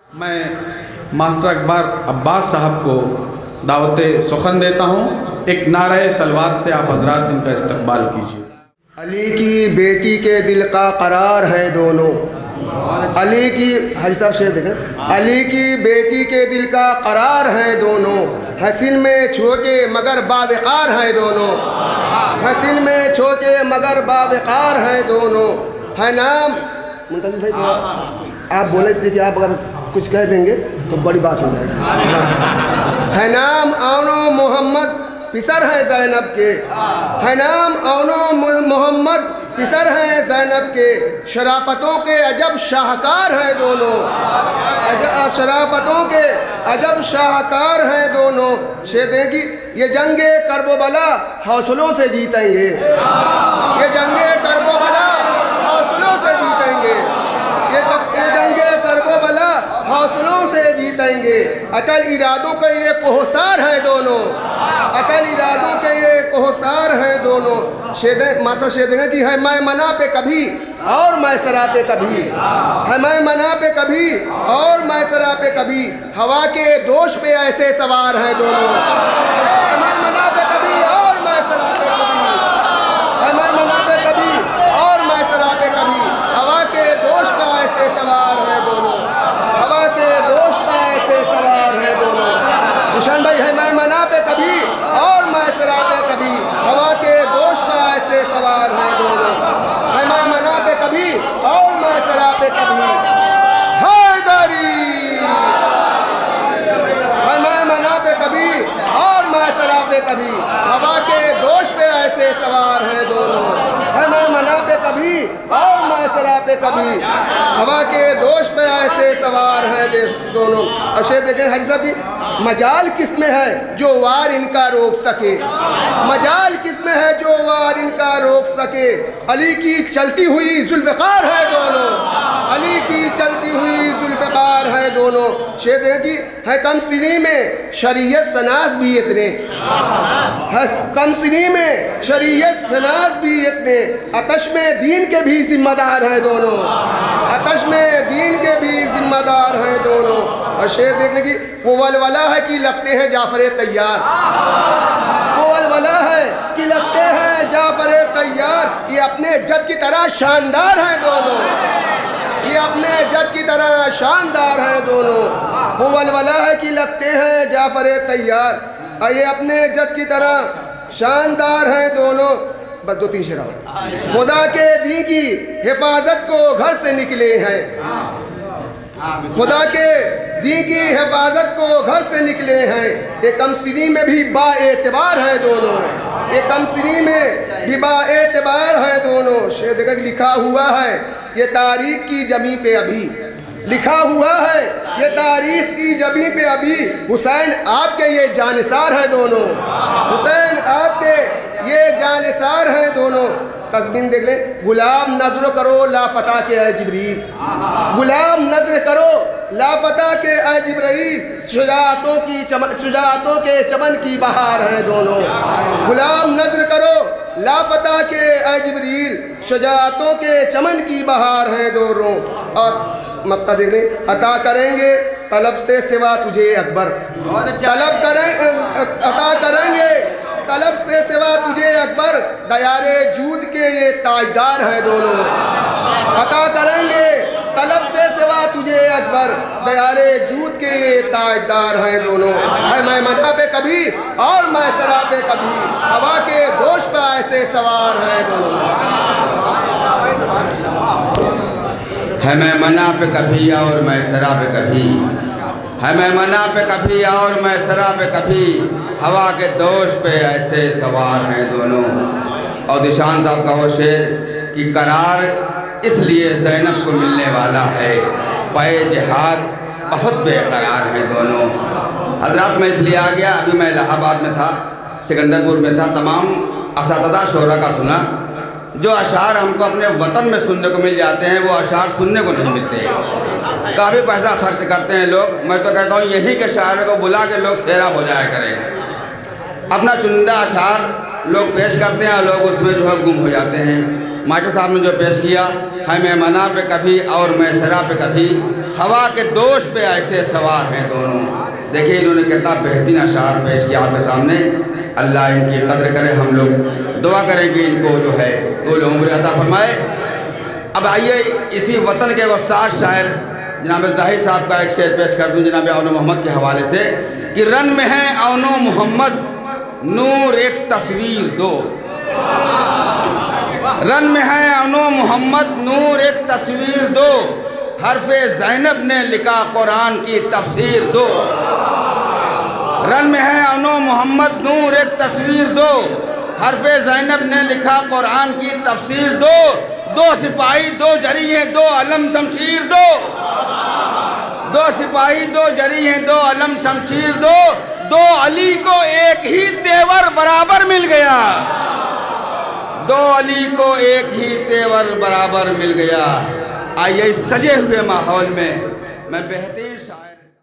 میں ماسٹر اکبر عباس صاحب کو دعوت سخن دیتا ہوں. ایک نعرہ سلوات سے آپ حضرات ان کا استقبال کیجیے. علی کی بیٹی کے دل کا قرار ہے دونوں. علی کی حاجی صاحب شعر دیکھیں. علی کی بیٹی کے دل کا قرار ہے دونوں. حسین میں چھوٹے مگر باوقار ہیں دونوں. حسین میں چھوٹے مگر باوقار ہیں دونوں. ہے نام منتظر بھائی تھوڑا آپ بولیں اس لیے کہ آپ اگر کچھ کہہ دیں گے تو بڑی بات ہو جائے گی. ہے نام اون-o-Mohammad پسر ہیں زینب کے. ہے نام اون-o-Mohammad پسر ہیں زینب کے. شرافتوں کے عجب شاہکار ہیں دونوں. شرافتوں کے عجب شاہکار ہیں دونوں. شیدیں کی یہ جنگ کرب و بلا حوصلوں سے جیتیں گے. یہ جنگ کرب و بلا حوصلوں سے جیتیں گے. یہ جنگ کرب و بلا حوصلوں سے جیتیں گے. اٹل ارادوں کے یہ کوہسار ہیں دونوں. اٹل ارادوں کے یہ کوہسار ہیں دونوں. شیدیں ماسا شیدیں کی ہے میں منا پہ کبھی اور میں سرا پہ کبھی. ہے میں منا پہ کبھی اور میں سرا پہ کبھی. ہوا کے دوش پہ ایسے سوار ہیں دونوں. ہے میں منا پہ کبھی اور میں سرا پہ کبھی. ہے میں منا پہ کبھی اور میں سرا پہ کبھی. ہوا کے دوش پہ ایسے سوار ہیں دونوں. ہوا کے دوش پہ ایسے سوار ہیں دونوں. جشن بھائی ہے میں منا پہ کبھی اور میں سرا پہ کبھی. ہوا کے دوش پہ ایسے سوار ہیں دونوں. ہے میں منا پہ کبھی اور میں سرا پہ کبھی. حیدری ہے میں منا پہ کبھی اور میں سرا پہ کبھی. ہوا کے دوش پہ ایسے سوار ہیں دونوں. ہے میں منا پہ کبھی اور میں سرا پہ کبھی. ہوا کے دوش پہ ایسے سوار ہیں دونوں. اب شعر دیکھیں حاجی صاحب کی. مجال کس میں ہے جو وار ان کا روک سکے. مجال کس میں ہے جو وار ان کا روک سکے. علی کی چلتی ہوئی ذوالفقار ہے دونوں. علی کی چلتی ہوئی ذوالفقار ہے دونوں. شعر کی ہے کم سنی میں شریعت شناس بھی اتنے. کم سنی میں شریعت شناس بھی اتنے. آتش میں دین کے بھی ذمہ دار ہیں دونوں. آتش میں دین کے بھی ذمہ دار ہیں دونوں. اور شعر دیکھنے کی وہ ولولہ ہے کہ لگتے ہیں جعفر تیار. وہ ولولہ ہے کہ لگتے ہیں جعفر تیار. یہ اپنے جد کی طرح شاندار ہیں دونوں. یہ اپنے جد کی طرح شاندار ہیں دونوں. وہ ولولہ ہے کہ لگتے ہیں جعفر تیار. یہ اپنے جد کی طرح شاندار ہیں دونوں. بس دو تین شعر اور. خدا کے دین کی حفاظت کو گھر سے نکلے ہیں. خدا کے دین کی حفاظت کو گھر سے نکلے ہیں. یہ کم سنی میں بھی با اعتبار ہیں دونوں. یہ کم سنی میں بھی با اعتبار ہیں دونوں. شعر دیکھا کہ لکھا ہوا ہے یہ تاریخ کی زمین پہ ابھی. لکھا ہوا ہے یہ تاریخ کی زمین پہ ابھی. حسین آپ کے یہ جانثار ہیں دونوں. حسین آپ کے یہ جانثار ہیں دونوں. کزمین دیکھ لیں. غلام نظر کرو لافتہ کے اے جبریل. غلام نظر کرو لافتہ کے اے جبریل. شجاعتوں کے چمن کی بہار ہیں دونوں. غلام نظر کرو لافتہ کے اے جبریل. شجاعتوں کے چمن کی بہار ہیں دونوں. اور مقطع دیکھ لیں. عطا کریں گے طلب سے سوا تجھے اکبر. طلب کریں عطا کریں گے طلب سے سوا تجھے اکبر. دیار جود کے یہ تاجدار ہیں دونوں. عطا کریں گے طلب سے سوا تجھے اکبر. دیار جود کے یہ تاجدار ہیں دونوں. ہے میں منا پہ کبھی اور میں سرا پہ کبھی. ہوا کے دوش پہ ایسے سوار ہیں دونوں. ہے میں منا پہ کبھی اور میں سرا پہ کبھی. ہے میں منا پہ کبھی اور میں سرا پہ کبھی. ہوا کے دوش پہ ایسے سوار ہیں دونوں. اور دشان صاحب کا وہ شعر کہ قرار اس لیے زینب کو ملنے والا ہے. پائے جہاد بہت بے قرار ہیں دونوں. حضرات میں اس لیے آ گیا. ابھی میں الہ آباد میں تھا, سکندرپور میں تھا. تمام اساتذہ شعراء کا سنا. جو اشعار ہم کو اپنے وطن میں سننے کو مل جاتے ہیں وہ اشعار سننے کو نہیں ملتے. کافی پیسہ خرچ کرتے ہیں لوگ. میں تو کہتا ہوں یہی کے شاعر کو بلا کے لوگ سیراب ہو جایا کریں. اپنا چندہ اشعار لوگ پیش کرتے ہیں اور لوگ اس میں جو ہے گم ہو جاتے ہیں. ماسٹر صاحب نے جو پیش کیا، ہے میمنہ پہ کبھی اور میسرہ پہ کبھی، ہوا کے دوش پہ ایسے سوار ہیں دونوں۔ دیکھیں انہوں نے کتنا بہترین اشعار پیش کیا آپ کے سامنے۔ اللہ ان کی قدر کرے، ہم لوگ دعا کریں کہ ان کو جو ہے طول عمر عطا فرمائے۔ اب آئیے اسی وطن کے استاد شاعر جناب ظاہر صاحب کا ایک شعر پیش کر دوں جناب اون-o-Mohammad کے حوالے سے کہ رن میں ہے اون-o-Mohammad نور ایک تصویر دو، رن میں ہے اون-o-Mohammad نور ایک تصویر دو، حرف زینب نے لکھا قرآن کی تفسیر دو، رن میں ہے اون-o-Mohammad نور ایک تصویر دو، حرف زینب نے لکھا قرآن کی تفسیر دو، دو سپاہی دو جری ہیں دو علم شمشیر دو، دو سپاہی دو جری ہیں دو علم شمشیر دو، دو علی کو ایک ہی تیور برابر مل گیا، دو علی کو ایک ہی تیور برابر مل گیا۔ آئیے اس سجے ہوئے ماحول میں بہترین شاعر